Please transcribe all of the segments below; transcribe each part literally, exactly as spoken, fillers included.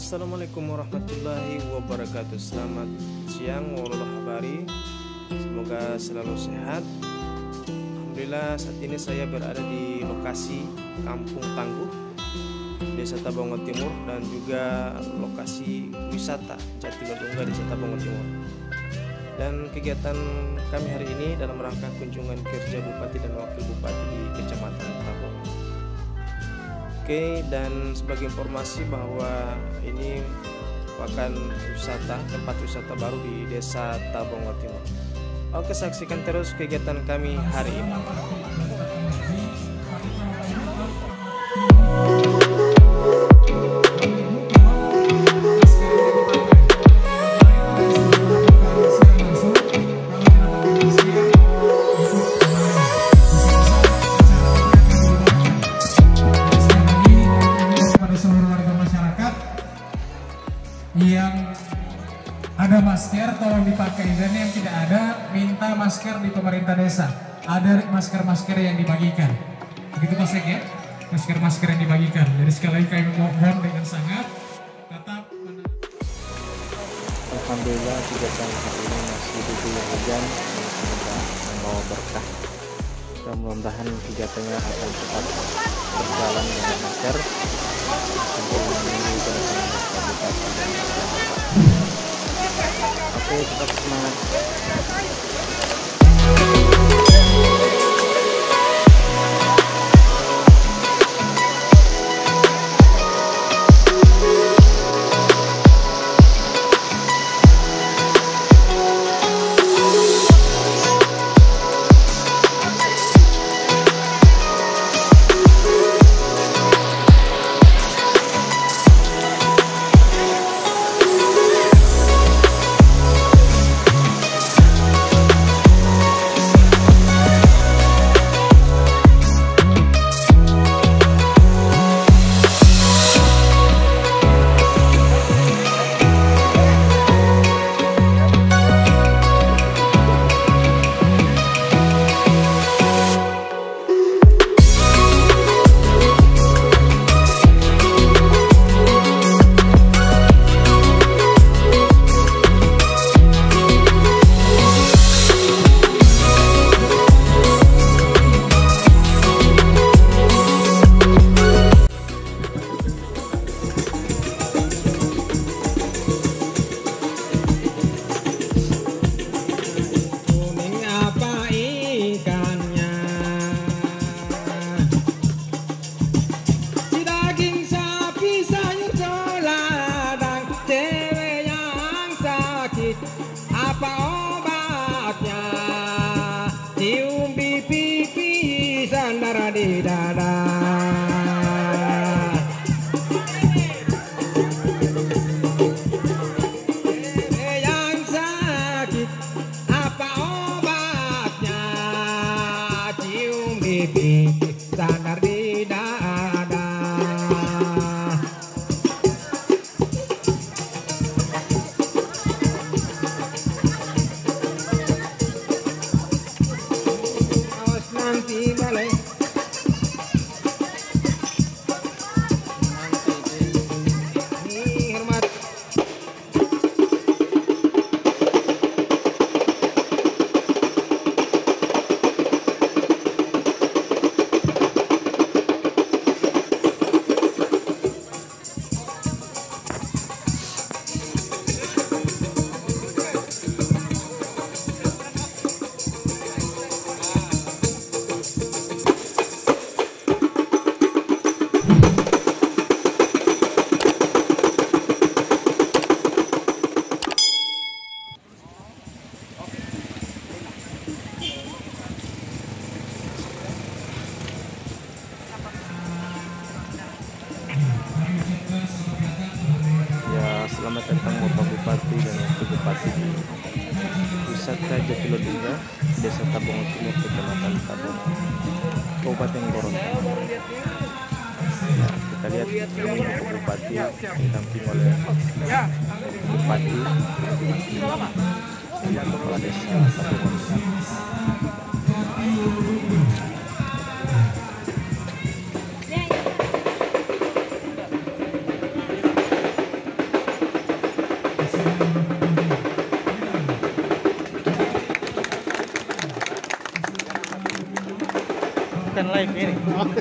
Assalamualaikum warahmatullahi wabarakatuh. Selamat siang warahmatullahi wabarakatuh. Semoga selalu sehat. Alhamdulillah saat ini saya berada di lokasi Kampung Tangguh, Desa Tabangon Timur, dan juga lokasi wisata Jatilodungga, Desa Tabangon Timur. Dan kegiatan kami hari ini dalam rangka kunjungan kerja Bupati dan Wakil Bupati di Kecamatan Tabong. Oke, dan sebagai informasi bahwa ini merupakan wisata, tempat wisata baru di Desa Tabangon Timur. Oke, saksikan terus kegiatan kami hari ini. Yang ada masker tolong dipakai, dan yang tidak ada minta masker di pemerintah desa. Ada masker-masker yang dibagikan. Begitu Pak Sek ya, masker-masker yang dibagikan. Jadi sekali lagi kami mohon dengan sangat tetap. Alhamdulillah kegiatan hari ini masih diguyur hujan, semoga membawa berkah. Dan mudah-mudahan kegiatannya akan cepat berjalan dengan lancar. Oke, tetap semangat. Apa obatnya? Cium pipi, sandara di dada. Yang sakit, apa obatnya? Cium pipi, sandar di dada. Nanti balik. Ini hormat. Selamat datang Bapak Bupati dan Wakil Bupati di wisata Jatilodungga, Desa Tabangon Timur, Kecamatan Tabong, Kabupaten Gorontalo. Ya, kita lihat ini Bapak Bupati didampingi oleh Bupati dan Kepala Desa Tabangon. bukan live ini.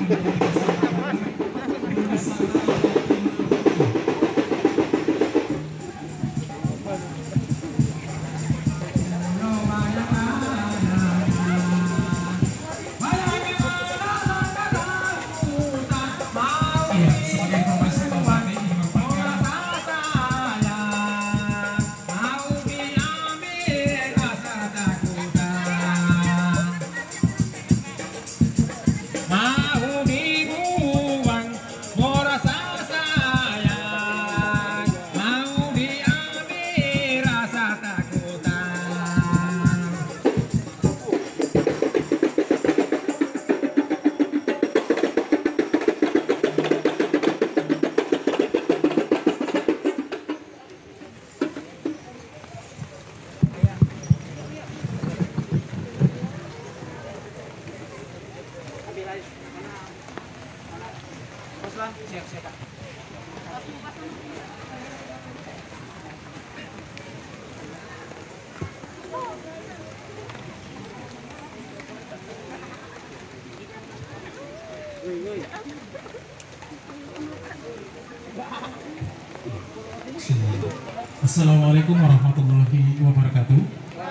Assalamualaikum warahmatullahi wabarakatuh.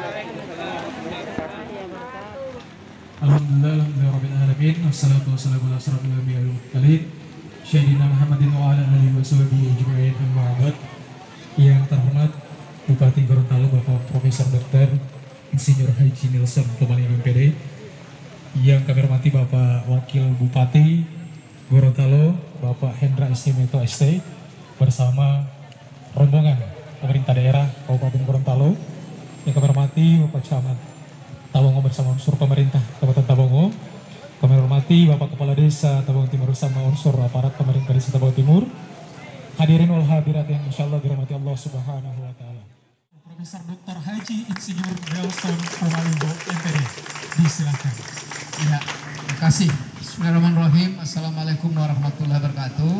Alhamdulillah, alhamdulillah alamin. Wassalatu wassalamu ala asyrafil anbiya'i wal mursalin Sayyidina Muhammadin wa ala alihi washabihi ajma'in, amma ba'd. Yang terhormat Bupati Gorontalo Bapak Profesor Doktor Insinyur Haji Nilson Pemali M P D. Yang kami hormati Bapak Wakil Bupati Gorontalo Bapak Hendra Istimeto S T bersama rombongan pemerintah daerah Kabupaten Gorontalo. Yang kami hormati Bapak Camat Tabongo bersama unsur pemerintah Kabupaten Tabongo. Kami hormati Bapak Kepala Desa Tabongo Timur bersama unsur aparat pemerintah Desa Tabongo Timur. Hadirin wal hadirat yang insyaallah dirahmati Allah Subhanahu wa taala. Profesor Doktor Haji Insinyur Nelson Purwalinggo M P D. Disilakan. Ya, terima kasih. Bismillahirrahmanirrahim. Assalamualaikum warahmatullahi wabarakatuh.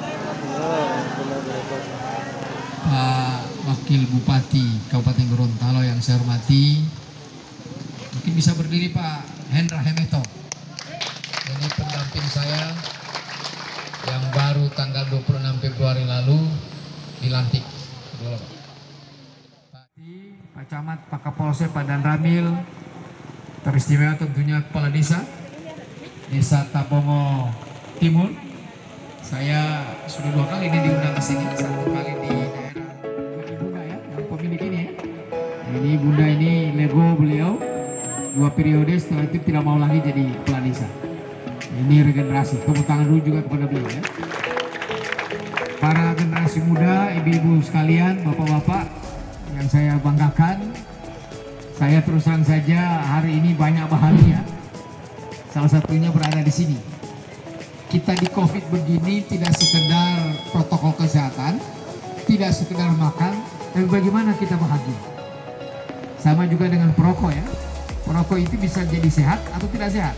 Pak Wakil Bupati Kabupaten Gorontalo yang saya hormati, mungkin bisa berdiri Pak Hendra Hemeto. Ini pendamping saya yang baru tanggal dua puluh enam Februari lalu dilantik. Pak Camat, Pak Kapolsek, Pak Dan Ramil, teristimewa tentunya Kepala Desa Desa Tabongo Timur. Saya sudah dua kali ini diundang ke sini, satu kali di daerah Bunda ya, yang pemilik ini ya. Nah, ini Bunda ini lego beliau dua periode, setelah itu tidak mau lagi jadi kepala desa. Ini regenerasi, tepuk tangan dulu juga kepada beliau ya. Para generasi muda, ibu-ibu sekalian, bapak-bapak yang saya banggakan, saya teruskan saja hari ini banyak bahagia. Salah satunya berada di sini. Kita di COVID begini tidak sekedar protokol kesehatan, tidak sekedar makan, tapi bagaimana kita bahagia. Sama juga dengan perokok ya. Perokok itu bisa jadi sehat atau tidak sehat.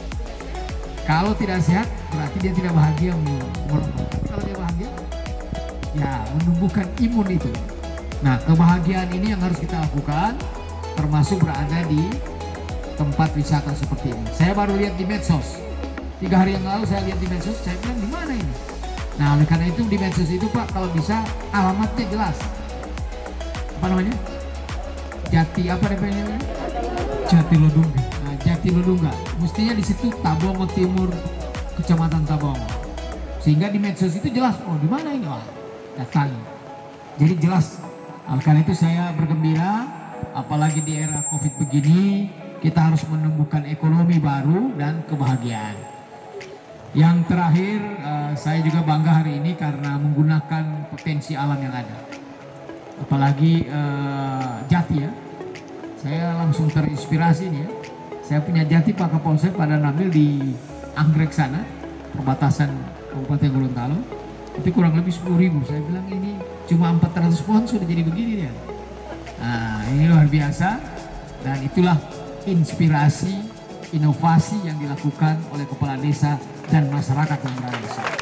Kalau tidak sehat berarti dia tidak bahagia merokok. Kalau dia bahagia, ya menumbuhkan imun itu. Nah, kebahagiaan ini yang harus kita lakukan, termasuk berada di tempat wisata seperti ini. Saya baru lihat di medsos. Tiga hari yang lalu saya lihat di medsos, saya bilang di mana ini? Nah, oleh karena itu di medsos itu Pak, kalau bisa alamatnya jelas. Apa namanya? Jati apa namanya? Jati Lodungga. Nah, Jati Lodungga. Mestinya di situ Tabongo Timur, Kecamatan Tabongo. Sehingga di medsos itu jelas, oh di mana ini? Wah, datangi. Jadi jelas. Oleh karena itu saya bergembira, apalagi di era COVID begini, kita harus menumbuhkan ekonomi baru dan kebahagiaan. Yang terakhir, uh, saya juga bangga hari ini karena menggunakan potensi alam yang ada. Apalagi uh, jati ya. Saya langsung terinspirasi nih ya. Saya punya jati Pak Kapolsek pada Nabil di Anggrek sana, perbatasan Kabupaten Gorontalo. Itu kurang lebih sepuluh ribu. Saya bilang ini cuma empat ratus pohon sudah jadi begini ya. Nah, ini luar biasa. Dan itulah inspirasi, inovasi yang dilakukan oleh kepala desa dan masyarakat yang berada di sini.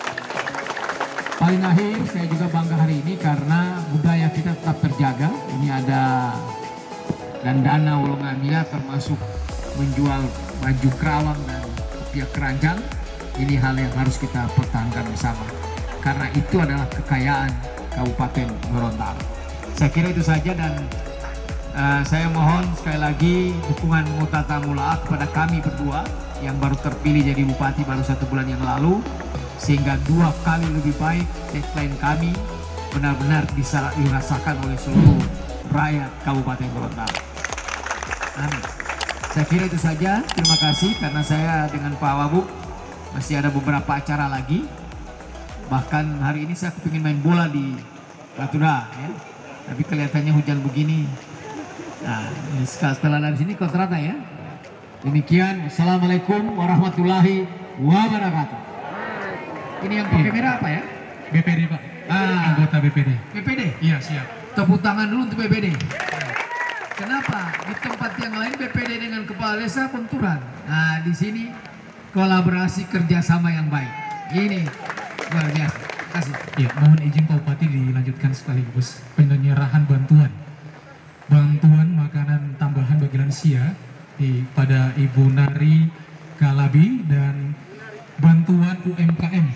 Paling akhir, saya juga bangga hari ini karena budaya kita tetap terjaga. Ini ada Dandana Wolongamila, termasuk menjual baju kerawang dan setiap keranjang. Ini hal yang harus kita pertahankan bersama, karena itu adalah kekayaan Kabupaten Gorontalo. Saya kira itu saja, dan uh, saya mohon sekali lagi dukungan mutatamulaah kepada kami berdua yang baru terpilih jadi bupati baru satu bulan yang lalu, sehingga dua kali lebih baik tagline kami benar-benar bisa dirasakan oleh seluruh rakyat Kabupaten Gorontalo. Amin. Saya kira itu saja. Terima kasih, karena saya dengan Pak Wabub masih ada beberapa acara lagi. Bahkan hari ini saya kepingin main bola di Natuna, ya. Tapi kelihatannya hujan begini. Nah, setelah dari sini kontrata ya. Demikian. Assalamualaikum warahmatullahi wabarakatuh. Ini yang pakai merah apa ya? B P D Pak. Ah, Anggota B P D. B P D? Iya, siap. Tepuk tangan dulu untuk B P D. Kenapa? Di tempat yang lain B P D dengan kepala desa benturan. Nah, di sini kolaborasi kerjasama yang baik. Ini luar biasa. Kasih. Ya, mohon izin Pak Bupati dilanjutkan sekaligus penyerahan bantuan. Bantuan makanan tambahan bagi lansia di, pada Ibu Nari Kalabi dan bantuan U M K M.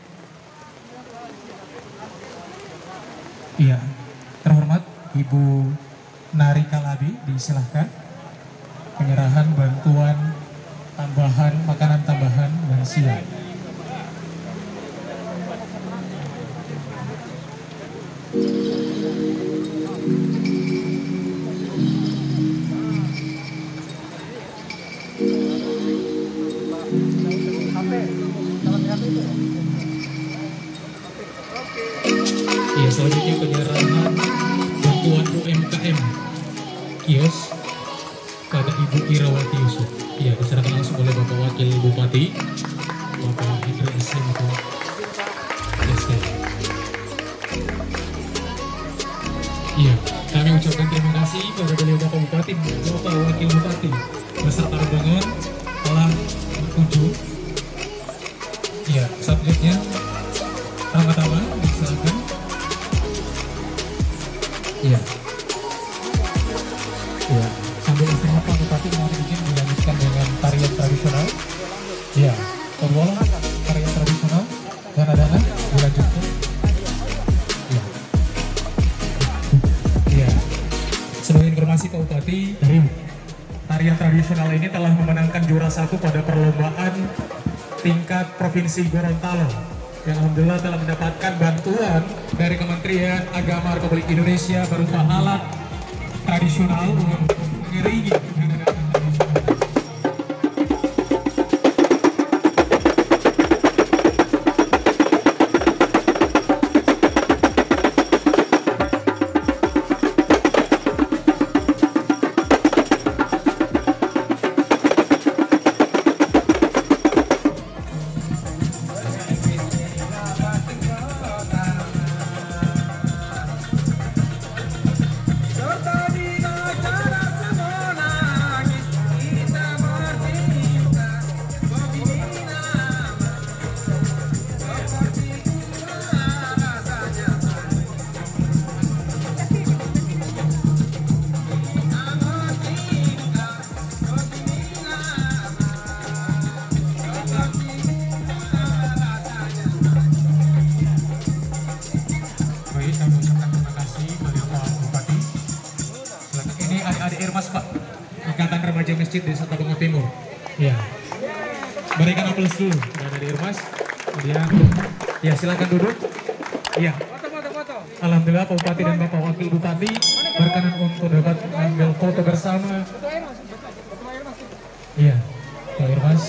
Iya, terhormat Ibu Nari Kalabi, disilahkan penyerahan bantuan tambahan makanan tambahan lansia. Ya, selanjutnya penyerahan bantuan U M K M kios pada Ibu Irawati Yusuf. Ya, diserahkan langsung oleh Bapak Wakil Bupati, Bapak Hendra Islam atau S D. Iya, kami ucapkan terima kasih kepada beliau Bapak Bupati, Bapak Wakil Bupati beserta rombongan telah berkunjung. Iya, subjeknya pertama-tama diserahkan. Iya. Iya. Sambil istirahat Pak Bupati mohon izin dilanjutkan dengan tarian tradisional. Iya. Kedua tarian tradisional dan adanya dilanjutkan. Iya. Iya. Sebagai informasi Pak Bupati, dari tarian tradisional ini telah memenangkan juara satu pada perlombaan tingkat Provinsi Gorontalo, yang alhamdulillah telah mendapatkan bantuan dari Kementerian Agama Republik Indonesia berupa alat tradisional untuk mengiringi Masjid Desa Tabungan Timur. Ya, berikan aplaus dulu dari Irmas. Kemudian, ya silakan duduk. Ya, alhamdulillah Pak Bupati dan Bapak Wakil Bupati berkenan untuk dapat mengambil foto bersama. Iya, Pak Irmas.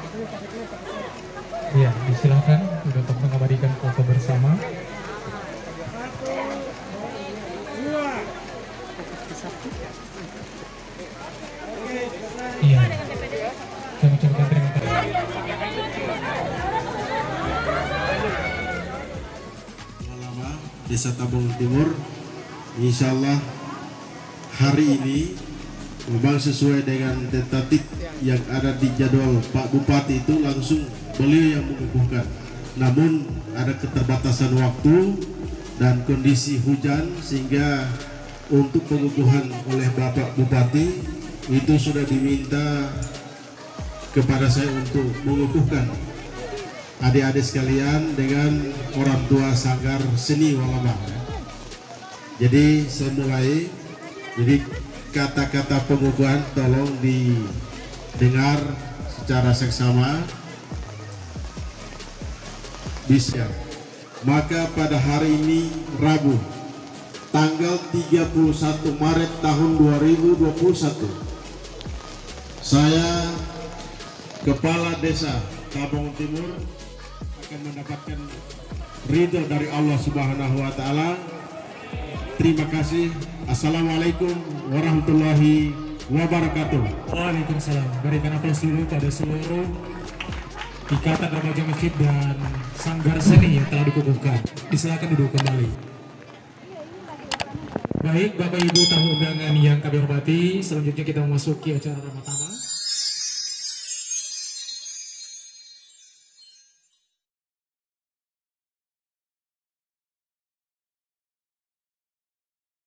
Iya, disilakan untuk mengabadikan foto bersama. Iya, saya mengucapkan terima kasih. Desa Tabungan Timur, insya Allah hari ini memang sesuai dengan tentatif yang ada di jadwal Pak Bupati itu langsung beliau yang mengukuhkan. Namun ada keterbatasan waktu dan kondisi hujan sehingga untuk pengukuhan oleh Bapak Bupati itu sudah diminta kepada saya untuk mengukuhkan adik-adik sekalian dengan orang tua Sanggar Seni Walabang. Jadi saya mulai, jadi kata-kata pengukuhan tolong didengar secara seksama. Bisa. Maka pada hari ini Rabu tanggal tiga puluh satu Maret tahun dua ribu dua puluh satu, saya Kepala Desa Tabongon Timur akan mendapatkan ridho dari Allah Subhanahu wa taala. Terima kasih. Assalamualaikum warahmatullahi wabarakatuh. Waalaikumsalam. Berikan aplaus dulu pada seluruh Ikatan Remaja Masjid dan Sanggar Seni yang telah dikukuhkan. Disilakan duduk kembali. Baik, Bapak Ibu tamu undangan yang kami hormati, selanjutnya kita memasuki acara pertama.